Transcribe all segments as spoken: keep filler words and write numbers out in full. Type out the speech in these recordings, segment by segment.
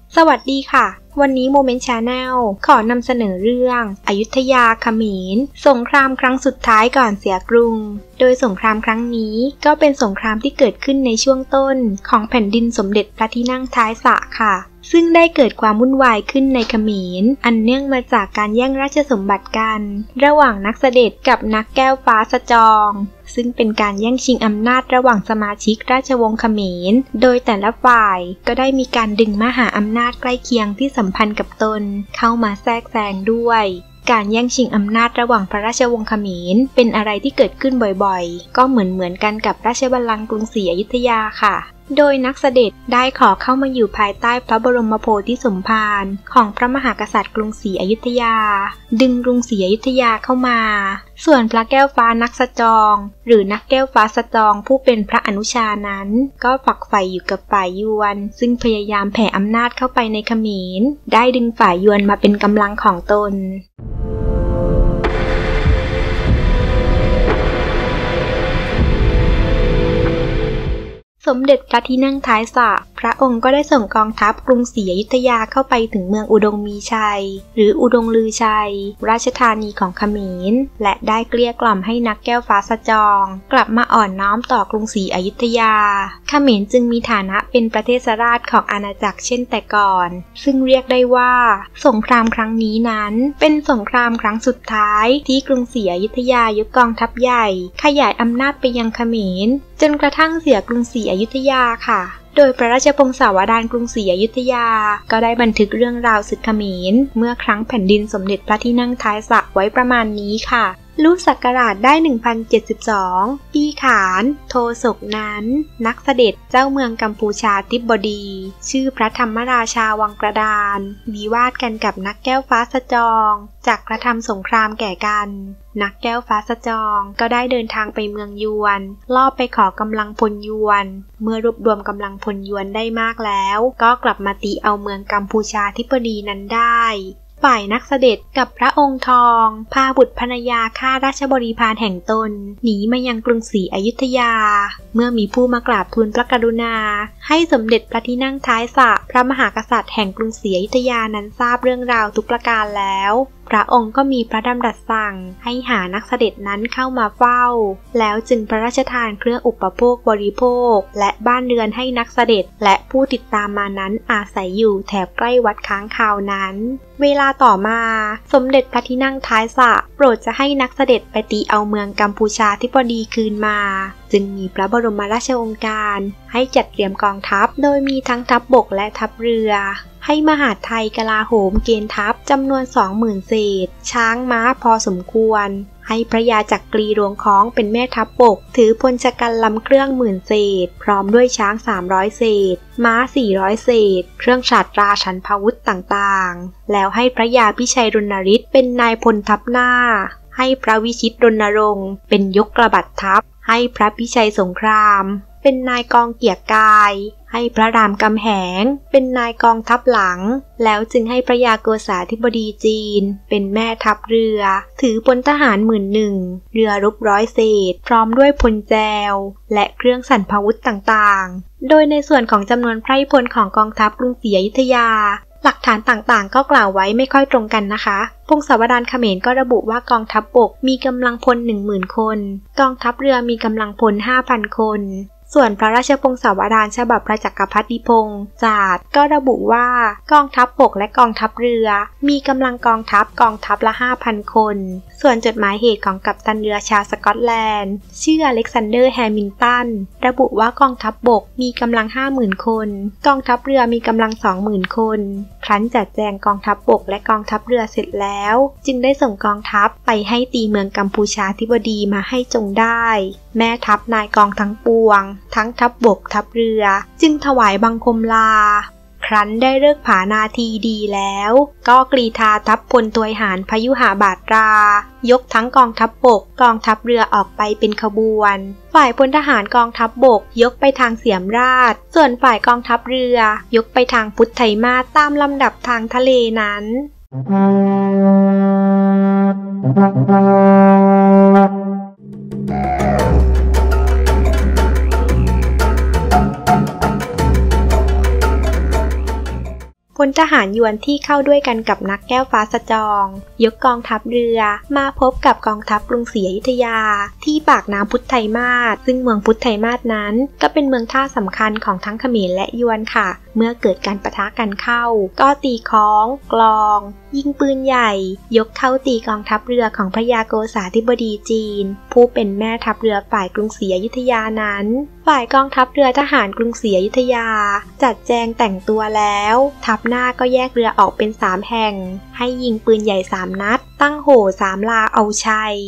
สวัสดีค่ะวันนี้ Moment Channel ขอนำเสนอเรื่องอยุธยาเขมรสงครามครั้งสุดท้ายก่อนเสียกรุงโดยสงครามครั้งนี้ก็เป็นสงครามที่เกิดขึ้นในช่วงต้นของแผ่นดินสมเด็จพระที่นั่งท้ายสระค่ะซึ่งได้เกิดความวุ่นวายขึ้นในเขมรอันเนื่องมาจากการแย่งราชสมบัติกันระหว่างนักเสด็จกับนักแก้วฟ้าสะจองซึ่งเป็นการแย่งชิงอำนาจระหว่างสมาชิกราชวงศ์เขมรโดยแต่ละฝ่ายก็ได้มีการดึงมหาอำนาจใกล้เคียงที่สัมพันธ์กับตนเข้ามาแทรกแซงด้วยการแย่งชิงอำนาจระหว่างพระราชวงศ์เขมรเป็นอะไรที่เกิดขึ้นบ่อยๆก็เหมือนเหมือนกันกับราชบัลลังก์กรุงศรีอยุธยาค่ะโดยนักเสด็จได้ขอเข้ามาอยู่ภายใต้พระบรมโพธิสมภารของพระมหากษัตริย์กรุงศรีอยุธยาดึงกรุงศรีอยุธยาเข้ามาส่วนพระแก้วฟ้านักสะจองหรือนักแก้วฟ้าสะจองผู้เป็นพระอนุชานั้นก็ฝักใฝ่อยู่กับฝ่ายยวนซึ่งพยายามแผ่อำนาจเข้าไปในเขมรได้ดึงฝ่ายยวนมาเป็นกำลังของตนสมเด็จพระที่นั่งท้ายสระพระองค์ก็ได้ส่งกองทัพกรุงศรีอยุธยาเข้าไปถึงเมืองอุดงมีชัยหรืออุดงลือชัยราชธานีของเขมรและได้เกลี้ยกล่อมให้นักแก้วฟ้าสะจองกลับมาอ่อนน้อมต่อกรุงศรีอยุธยาเขมรจึงมีฐานะเป็นประเทศราชของอาณาจักรเช่นแต่ก่อนซึ่งเรียกได้ว่าสงครามครั้งนี้นั้นเป็นสงครามครั้งสุดท้ายที่กรุงศรีอยุธยายกกองทัพใหญ่ขยายอำนาจไปยังเขมรจนกระทั่งเสียกรุงศรีอยุธยาค่ะโดยพระราชพงศาวดารกรุงศรีอยุธยาก็ได้บันทึกเรื่องราวศึกเขมรเมื่อครั้งแผ่นดินสมเด็จพระที่นั่งท้ายสระไว้ประมาณนี้ค่ะรุ่นศักราชได้หนึ่งพันเจ็ดสิบสองปีขานโทศกนั้นนักเสด็จเจ้าเมืองกัมพูชาธิบดีชื่อพระธรรมราชาวังกระดานวิวาทกันกับนักแก้วฟ้าสะจองจากกระทำสงครามแก่กันนักแก้วฟ้าสะจองก็ได้เดินทางไปเมืองยวนลอบไปขอกำลังพลยวนเมื่อรวบรวมกำลังพลยวนได้มากแล้วก็กลับมาตีเอาเมืองกัมพูชาธิบดีนั้นได้ฝ่ายนักเสด็จกับพระองค์ทองพาบุตรภรรยาข้าราชบริพารแห่งตนหนีมายังกรุงศรีอยุธยาเมื่อมีผู้มากราบทูลพระกรุณาให้สมเด็จพระที่นั่งท้ายสระพระมหากษัตริย์แห่งกรุงศรีอยุธยานั้นทราบเรื่องราวทุกประการแล้วพระองค์ก็มีพระดำรัสสั่งให้หานักเสด็จนั้นเข้ามาเฝ้าแล้วจึงพระราชทานเครื่องอุปโภคบริโภคและบ้านเรือนให้นักเสด็จและผู้ติดตามมานั้นอาศัยอยู่แถบใกล้วัดค้างคาวนั้นเวลาต่อมาสมเด็จพระที่นั่งท้ายสระโปรดจะให้นักเสด็จไปตีเอาเมืองกัมพูชาธิบดีคืนมาจึงมีพระบรมราชโองการให้จัดเตรียมกองทัพโดยมีทั้งทัพบกและทัพเรือให้มหาดไทยกลาโหมเกณฑ์ทัพจำนวน สองหมื่น เศษช้างม้าพอสมควรให้พระยาจักรีรวงค้องเป็นแม่ทัพบกถือพลชกันลำเครื่องหมื่นเศษพร้อมด้วยช้างสามร้อยเศษม้าสี่ร้อยเศษเครื่องฉาดราชันพาวุธต่างๆแล้วให้พระยาพิชัยรณฤทธิ์เป็นนายพลทัพหน้าให้พระวิชิตรณรงค์เป็นยกกระบัดทัพให้พระพิชัยสงครามเป็นนายกองเกียรติกายให้พระรามกำแหงเป็นนายกองทัพหลังแล้วจึงให้พระยาโกษาธิบดีจีนเป็นแม่ทัพเรือถือพลทหารหมื่นหนึ่งเรือรบร้อยเศษพร้อมด้วยพลแจวและเครื่องสันพาวุธต่างๆโดยในส่วนของจำนวนไพร่พลของกองทัพกรุงศรีอยุธยาหลักฐานต่างๆก็กล่าวไว้ไม่ค่อยตรงกันนะคะพงศาวดารเขมรก็ระบุว่ากองทัพบกมีกำลังพล หนึ่งหมื่น คนกองทัพเรือมีกำลังพล ห้าพัน คนส่วนพระราชพงศาวดารฉบับพระจักรพรรดิพงศ์จาดก็ระบุว่ากองทัพบกและกองทัพเรือมีกำลังกองทัพกองทัพละ ห้าพัน คนส่วนจดหมายเหตุของกัปตันเรือชาวสกอตแลนด์ชื่ออเล็กซานเดอร์แฮมิลตันระบุว่ากองทัพบกมีกำลัง ห้าหมื่น คนกองทัพเรือมีกำลัง สองหมื่น คนครั้นจัดแจงกองทัพบกและกองทัพเรือเสร็จแล้วจึงได้ส่งกองทัพไปให้ตีเมืองกัมพูชาธิบดีมาให้จงได้แม่ทัพนายกองทั้งปวงทั้งทัพบกทัพเรือจึงถวายบังคมลาครั้นได้เลิกผานาทีดีแล้วก็กรีธาทัพพลทวยหารพยุหาบาทรายกทั้งกองทัพบกกองทัพเรือออกไปเป็นขบวนฝ่ายพลทหารกองทัพบกยกไปทางเสียมราชส่วนฝ่ายกองทัพเรือยกไปทางพุทธไทยมาศตามลำดับทางทะเลนั้น ผพลทหารยวนที่เข้าด้วยกันกับนักแก้วฟ้าสะจองยกกองทัพเรือมาพบกับกองทัพกรุงศรีอยุธยาที่ปากน้ำพุทธไทยมาศซึ่งเมืองพุทธไทยมาศนั้นก็เป็นเมืองท่าสำคัญของทั้งเขมรและยวนค่ะเมื่อเกิดการปะทะกันเข้าก็ตีค้องกลองยิงปืนใหญ่ยกเข้าตีกองทัพเรือของพระยาโกษาธิบดีจีนผู้เป็นแม่ทัพเรือฝ่ายกรุงศรีอยุธยานั้นฝ่ายกองทัพเรือทหารกรุงศรีอยุธยาจัดแจงแต่งตัวแล้วทัพหน้าก็แยกเรือออกเป็นสามแห่งให้ยิงปืนใหญ่สามนัดตั้งโห่สามลาเอาชัย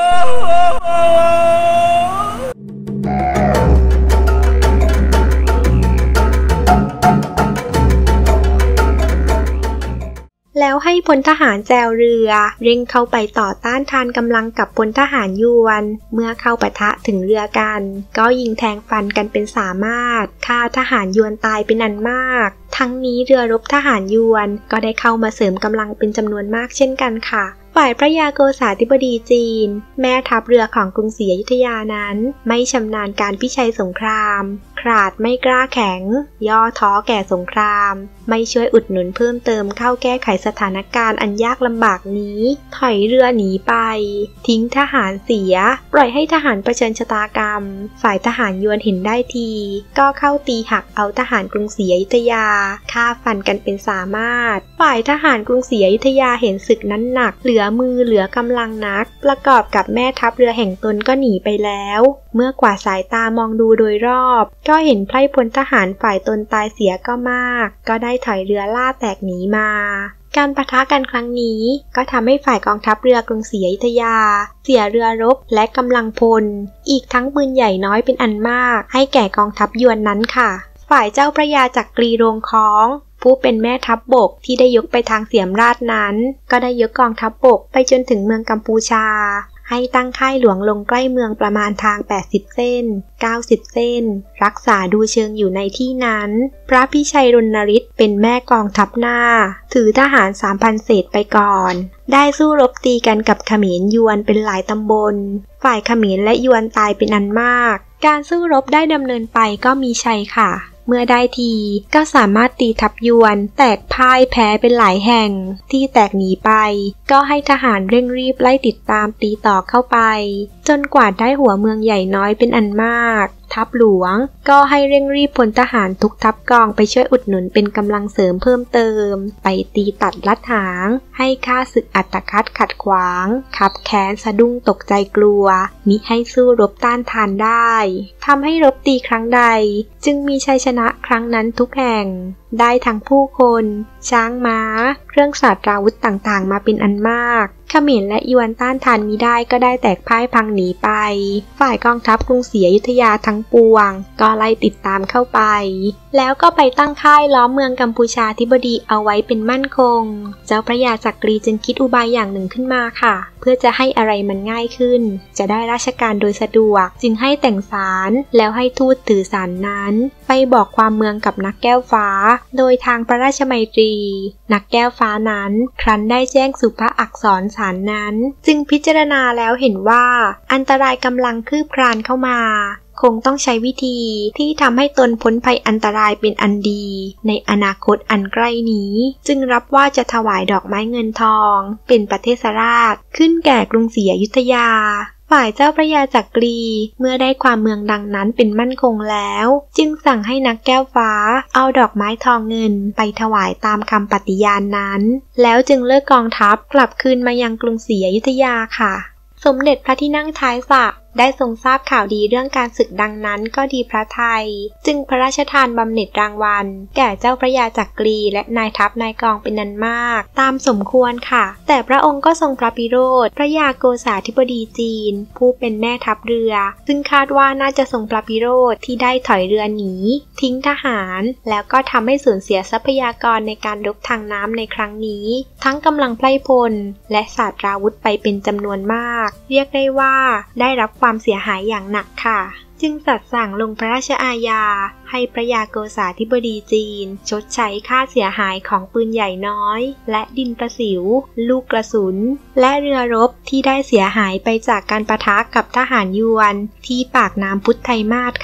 แล้วให้พลทหารแจวเรือเร่งเข้าไปต่อต้านทานกำลังกับพลทหารยวนเมื่อเข้าปะทะถึงเรือกันก็ยิงแทงฟันกันเป็นสามารถฆ่าทหารยวนตายเป็นอันมากทั้งนี้เรือรบทหารยวนก็ได้เข้ามาเสริมกำลังเป็นจำนวนมากเช่นกันค่ะฝ่ายพระยาโกษาธิบดีจีนแม่ทัพเรือของกรุงศรีอยุธยานั้นไม่ชำนาญการพิชัยสงครามขลาดไม่กล้าแข็งย่อท้อแก่สงครามไม่ช่วยอุดหนุนเพิ่มเติมเข้าแก้ไขสถานการณ์อันยากลำบากนี้ถอยเรือหนีไปทิ้งทหารเสียปล่อยให้ทหารเผชิญชะตากรรมฝ่ายทหารยวนเห็นได้ทีก็เข้าตีหักเอาทหารกรุงศรีอยุธยาฆ่าฟันกันเป็นสามารถฝ่ายทหารกรุงศรีอยุธยาเห็นศึกนั้นหนักเหลือมือเหลือกำลังนักประกอบกับแม่ทัพเรือแห่งตนก็หนีไปแล้วเมื่อกว่าสายตามองดูโดยรอบก็เห็นไพร่พลทหารฝ่ายตนตายเสียก็มากก็ได้ถอยเรือล่าแตกหนีมาการปะทะกันครั้งนี้ก็ทำให้ฝ่ายกองทัพเรือกรุงศรีอยุธยาเสียเรือรบและกำลังพลอีกทั้งปืนใหญ่น้อยเป็นอันมากให้แก่กองทัพยวนนั้นค่ะฝ่ายเจ้าพระยาจักรีโรงค้องผู้เป็นแม่ทัพบกที่ได้ยกไปทางเสียมราชนั้นก็ได้ยกกองทัพบกไปจนถึงเมืองกัมพูชาให้ตั้งค่ายหลวงลงใกล้เมืองประมาณทางแปดสิบเส้นเก้าสิบเส้นรักษาดูเชิงอยู่ในที่นั้นพระพิชัยรณฤทธิ์เป็นแม่กองทัพหน้าถือทหาร สามพัน เศษไปก่อนได้สู้รบตีกันกับเขมรยวนเป็นหลายตำบลฝ่ายเขมรและยวนตายเป็นอันมากการสู้รบได้ดำเนินไปก็มีชัยค่ะเมื่อได้ทีก็สามารถตีทัพยวนแตกพ่ายแพ้เป็นหลายแห่งที่แตกหนีไปก็ให้ทหารเร่งรีบไล่ติดตามตีต่อเข้าไปจนกว่าได้หัวเมืองใหญ่น้อยเป็นอันมากทัพหลวงก็ให้เร่งรีบพลทหารทุกทัพกองไปช่วยอุดหนุนเป็นกำลังเสริมเพิ่มเติมไปตีตัดลัดหางให้ข้าศึกอัตคัดขัดขวางขับแค้นสะดุ้งตกใจกลัวมิให้สู้รบต้านทานได้ทำให้รบตีครั้งใดจึงมีชัยชนะครั้งนั้นทุกแห่งได้ทั้งผู้คนช้างม้าเครื่องศาสตราวุธต่างๆมาเป็นอันมากเขมรและยวนต้านทานมิได้ก็ได้แตกพ่ายพังหนีไปฝ่ายกองทัพกรุงศรีอยุธยาทั้งปวงก็ไล่ติดตามเข้าไปแล้วก็ไปตั้งค่ายล้อมเมืองกัมพูชาธิบดีเอาไว้เป็นมั่นคงเจ้าพระยาจักรีจึงคิดอุบายอย่างหนึ่งขึ้นมาค่ะเพื่อจะให้อะไรมันง่ายขึ้นจะได้ราชการโดยสะดวกจึงให้แต่งสารแล้วให้ทูตถือสารนั้นไปบอกความเมืองกับนักแก้วฟ้าโดยทางพระราชมัยตรีนักแก้วฟ้านั้นครั้นได้แจ้งสู่พระอักษรสารนั้นจึงพิจารณาแล้วเห็นว่าอันตรายกำลังคืบคลานเข้ามาคงต้องใช้วิธีที่ทำให้ตนพ้นภัยอันตรายเป็นอันดีในอนาคตอันใกล้นี้จึงรับว่าจะถวายดอกไม้เงินทองเป็นประเทศราชขึ้นแก่กรุงศรีอยุธยาฝ่ายเจ้าพระยาจักรีเมื่อได้ความเมืองดังนั้นเป็นมั่นคงแล้วจึงสั่งให้นักแก้วฟ้าเอาดอกไม้ทองเงินไปถวายตามคำปฏิญาณนั้นแล้วจึงเลิกกองทัพกลับคืนมายังกรุงศรีอยุธยาค่ะสมเด็จพระที่นั่งท้ายสระได้ทรงทราบข่าวดีเรื่องการศึกดังนั้นก็ดีพระทัยจึงพระราชทานบำเหน็จรางวัลแก่เจ้าพระยาจักรีและนายทัพนายกองเป็นนันมากตามสมควรค่ะแต่พระองค์ก็ทรงพระพิโรธพระยาโกษาธิบดีจีนผู้เป็นแม่ทัพเรือซึ่งคาดว่าน่าจะทรงพระพิโรธที่ได้ถอยเรือหนีทิ้งทหารแล้วก็ทำให้สูญเสียทรัพยากรในการรบทางน้ำในครั้งนี้ทั้งกำลังไพร่พลและศาสตราวุธไปเป็นจำนวนมากเรียกได้ว่าได้รับความเสียหายอย่างหนักค่ะจึงสัตย์สั่งลงพระราชอาญาให้พระยาโกษาธิบดีจีนชดใช้ค่าเสียหายของปืนใหญ่น้อยและดินประสิวลูกกระสุนและเรือรบที่ได้เสียหายไปจากการปะทะกับทหารยวนที่ปากน้ำพุทธไทยมาศค่ะ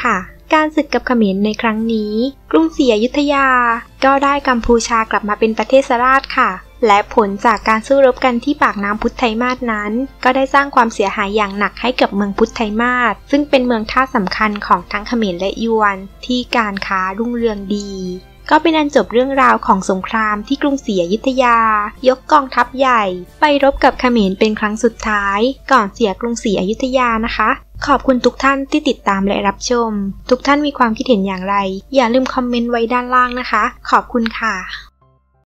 การศึกกับเขมรในครั้งนี้กรุงศรีอยุธยาก็ได้กัมพูชากลับมาเป็นประเทศราชค่ะและผลจากการสู้รบกันที่ปากน้ำพุทธไทยมาศนั้นก็ได้สร้างความเสียหายอย่างหนักให้กับเมืองพุทธไทยมาศซึ่งเป็นเมืองท่าสำคัญของทั้งเขมรและยวนที่การค้ารุ่งเรืองดีก็เป็นอันจบเรื่องราวของสงครามที่กรุงศรีอยุธยายกกองทัพใหญ่ไปรบกับเขมรเป็นครั้งสุดท้ายก่อนเสียกรุงศรีอยุธยานะคะขอบคุณทุกท่านที่ติดตามและรับชมทุกท่านมีความคิดเห็นอย่างไรอย่าลืมคอมเมนต์ไว้ด้านล่างนะคะขอบคุณค่ะ